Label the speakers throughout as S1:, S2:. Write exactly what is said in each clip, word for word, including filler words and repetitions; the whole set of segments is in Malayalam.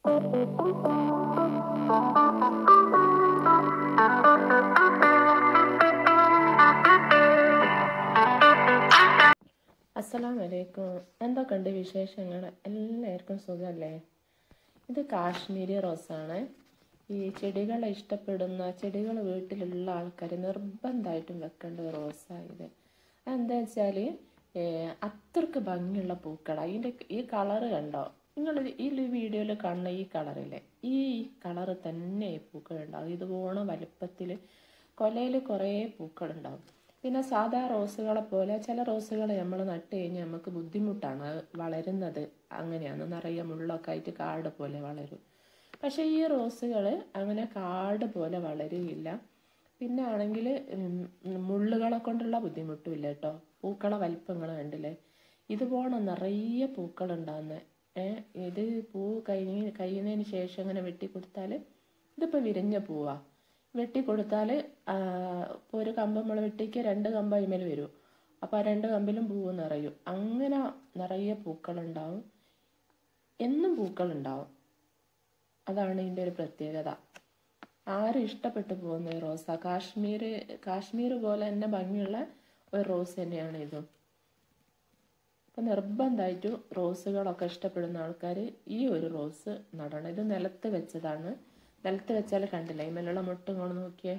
S1: അസ്സലാമു അലൈക്കും. എന്തൊക്കെയുണ്ട് വിശേഷങ്ങൾ? എല്ലാവർക്കും സുഖമല്ലേ? ഇത് കാശ്മീരി റോസാണ്. ഈ ചെടികളെ ഇഷ്ടപ്പെടുന്ന ചെടികൾ വീട്ടിലുള്ള ആൾക്കാർ നിർബന്ധമായിട്ടും വെക്കേണ്ട ഒരു റോസാണ് ഇത്. അതെന്താ വെച്ചാൽ അത്രക്ക് ഭംഗിയുള്ള പൂക്കളാണ്. അതിൻ്റെ ഈ കളറ് കണ്ടോ? നിങ്ങൾ ഈ വീഡിയോയിൽ കാണുന്ന ഈ കളറില്ലേ, ഈ കളറ് തന്നെ ഈ പൂക്കളുണ്ടാവും. ഇതുപോലെ വലുപ്പത്തിൽ കൊലയിൽ കുറേ പൂക്കളുണ്ടാവും. പിന്നെ സാധാ റോസുകളെ പോലെ ചില റോസുകൾ നമ്മൾ നട്ട് കഴിഞ്ഞാൽ നമുക്ക് ബുദ്ധിമുട്ടാണ് വളരുന്നത്. അങ്ങനെയാണ്, നിറയെ മുള്ളൊക്കെ ആയിട്ട് കാട് പോലെ വളരും. പക്ഷേ ഈ റോസുകൾ അങ്ങനെ കാട് പോലെ വളരുകയില്ല. പിന്നെ ആണെങ്കിൽ മുള്ളുകളെ കൊണ്ടുള്ള ബുദ്ധിമുട്ടും ഇല്ല കേട്ടോ. പൂക്കളെ വലിപ്പങ്ങൾ കണ്ടില്ലേ? ഇതുപോലെ നിറയെ പൂക്കളുണ്ടാകുന്നത്. ഇത് പൂ കഴിഞ്ഞ് കഴിയുന്നതിന് ശേഷം ഇങ്ങനെ വെട്ടിക്കൊടുത്താൽ, ഇതിപ്പോൾ വിരിഞ്ഞ പൂവാണ്. വെട്ടിക്കൊടുത്താൽ ഇപ്പോൾ ഒരു കമ്പ് നമ്മൾ വെട്ടിക്ക് രണ്ട് കമ്പ് അതിമേൽ വരും. അപ്പോൾ ആ രണ്ട് കമ്പിലും പൂവ് നിറയും. അങ്ങനെ നിറയെ പൂക്കളുണ്ടാവും. എന്നും പൂക്കളുണ്ടാവും. അതാണ് ഇതിൻ്റെ ഒരു പ്രത്യേകത. ആരും ഇഷ്ടപ്പെട്ടു പോകുന്ന റോസ. കാശ്മീർ കാശ്മീർ പോലെ തന്നെ ഭംഗിയുള്ള ഒരു റോസ് തന്നെയാണ് ഇതും. അപ്പം നിർബന്ധമായിട്ടും റോസുകളൊക്കെ ഇഷ്ടപ്പെടുന്ന ആൾക്കാർ ഈ ഒരു റോസ് നടണം. ഇത് നിലത്ത് വെച്ചതാണ്. നിലത്ത് വെച്ചാൽ കണ്ടില്ല, ഇതിലുള്ള മുട്ടുകൾ നോക്കിയേ.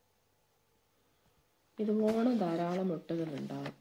S1: ഇതുപോലെ ധാരാളം മുട്ടുകളുണ്ടാവും.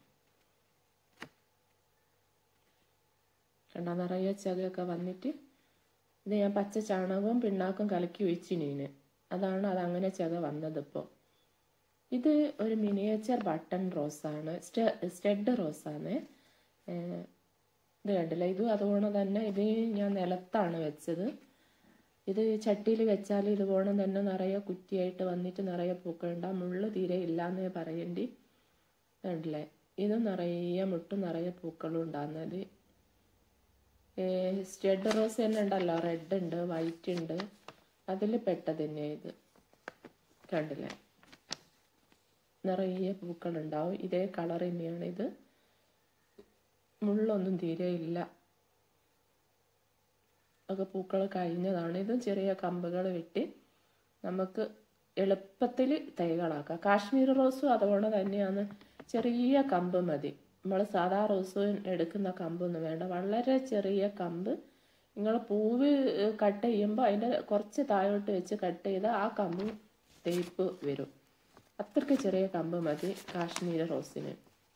S1: കണ്ടാ നിറയെ ചകയൊക്കെ വന്നിട്ട്. ഇത് ഞാൻ പച്ച ചാണകവും പിണ്ണാക്കും കലക്കി ഒഴിച്ചിനീന്. അതാണ് അതങ്ങനെ ചക വന്നതിപ്പോൾ. ഇത് ഒരു മിനിയേച്ചർ ബട്ടൺ റോസാണ്. സ്റ്റെ സ്റ്റെഡ് റോസാണ്. ഇത് കണ്ടില്ല? ഇതും അതുപോലെ തന്നെ ഇത് ഞാൻ നിലത്താണ് വെച്ചത്. ഇത് ചട്ടിയിൽ വെച്ചാൽ ഇതുപോലെ തന്നെ നിറയെ കുറ്റിയായിട്ട് വന്നിട്ട് നിറയെ പൂക്കളുണ്ടാവും. മുള്ളു തീരെ ഇല്ലാന്നേ പറയേണ്ടി. കണ്ടില്ലേ? ഇത് നിറയെ മുട്ടും നിറയെ പൂക്കളും ഉണ്ടാകുന്നത്. സ്റ്റെഡ് റോസ് തന്നെ ഉണ്ടല്ലോ, റെഡ് ഉണ്ട്, വൈറ്റ് ഉണ്ട്. അതിൽ പെട്ടത് തന്നെ ഇത്. കണ്ടില്ലേ? നിറയെ പൂക്കളുണ്ടാവും. ഇതേ കളർ തന്നെയാണ് ഇത്. മുള്ളൊന്നും തീരെ ഇല്ല. ഒക്കെ പൂക്കൾ കഴിഞ്ഞതാണ്. ഇതും ചെറിയ കമ്പുകൾ വെട്ടി നമുക്ക് എളുപ്പത്തിൽ തൈകളാക്കാം. കാശ്മീർ റോസും അതുപോലെ തന്നെയാണ്. ചെറിയ കമ്പ് മതി. നമ്മൾ സാധാ റോസ് എടുക്കുന്ന കമ്പൊന്നും വേണ്ട. വളരെ ചെറിയ കമ്പ്. നിങ്ങൾ പൂവ് കട്ട് ചെയ്യുമ്പോൾ അതിൻ്റെ കുറച്ച് താഴോട്ട് വെച്ച് കട്ട് ചെയ്താൽ ആ കമ്പ് തേപ്പ് വരും. അത്രയ്ക്ക് ചെറിയ കമ്പ് മതി കാശ്മീർ റോസിന്.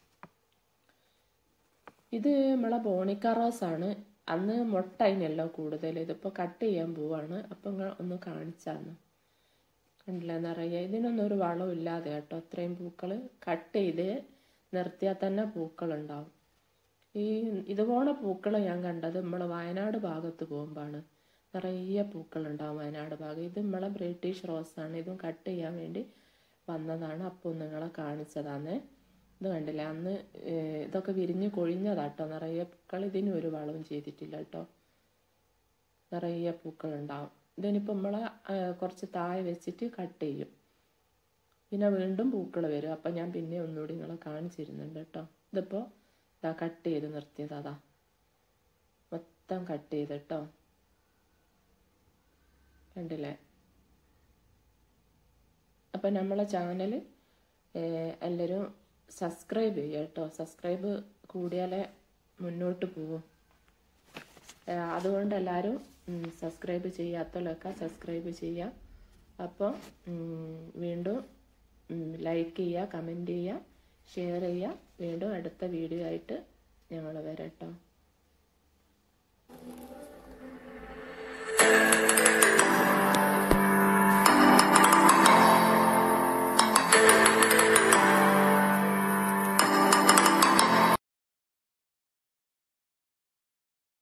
S1: ഇത് നമ്മളെ ബോണിക്ക റോസാണ്. അന്ന് മുട്ട അതിനല്ലോ കൂടുതൽ. ഇതിപ്പോൾ കട്ട് ചെയ്യാൻ പോവാണ്. അപ്പം നിങ്ങൾ ഒന്ന് കാണിച്ചാന്ന്. കണ്ടില്ല? നിറയെ. ഇതിനൊന്നും ഒരു വളവും ഇല്ലാതെ കേട്ടോ അത്രയും പൂക്കൾ. കട്ട് ചെയ്ത് നിർത്തിയാൽ തന്നെ പൂക്കളുണ്ടാവും. ഈ ഇതുപോലെ പൂക്കൾ ഞാൻ കണ്ടത് നമ്മൾ വയനാട് ഭാഗത്ത് പോകുമ്പോഴാണ്. നിറയെ പൂക്കളുണ്ടാവും വയനാട് ഭാഗം. ഇത് നമ്മളെ ബ്രിട്ടീഷ് റോസാണ്. ഇതും കട്ട് ചെയ്യാൻ വേണ്ടി വന്നതാണ്. അപ്പോൾ നിങ്ങളെ കാണിച്ചതാണ്. ഇത് കണ്ടില്ല? അന്ന് ഇതൊക്കെ വിരിഞ്ഞ് കൊഴിഞ്ഞതാട്ടോ നിറയെ പൂക്കൾ. ഇതിനും ഒരു വളവും ചെയ്തിട്ടില്ല കേട്ടോ. നിറയെ പൂക്കളുണ്ടാവും. ഇതിനിപ്പോൾ നമ്മളെ കുറച്ച് താഴെ വെച്ചിട്ട് കട്ട് ചെയ്യും. പിന്നെ വീണ്ടും പൂക്കൾ വരും. അപ്പം ഞാൻ പിന്നെ ഒന്നുകൂടി നിങ്ങളെ കാണിച്ചിരുന്നുണ്ട് കേട്ടോ. ഇതിപ്പോൾ ഇതാ കട്ട് ചെയ്ത് നിർത്തിയത്. അതാ മൊത്തം കട്ട് ചെയ്ത് കേട്ടോ. കണ്ടില്ലേ? അപ്പം നമ്മളെ ചാനൽ എല്ലാവരും സബ്സ്ക്രൈബ് ചെയ്യുക കേട്ടോ. സബ്സ്ക്രൈബ് കൂടിയാലേ മുന്നോട്ട് പോവും. അതുകൊണ്ട് എല്ലാവരും സബ്സ്ക്രൈബ് ചെയ്യാത്തവരൊക്കെ സബ്സ്ക്രൈബ് ചെയ്യുക. അപ്പോൾ വീണ്ടും ലൈക്ക് ചെയ്യുക, കമൻറ്റ് ചെയ്യുക, ഷെയർ ചെയ്യുക. വീണ്ടും അടുത്ത വീഡിയോ ആയിട്ട് ഞങ്ങൾ വരാം കേട്ടോ.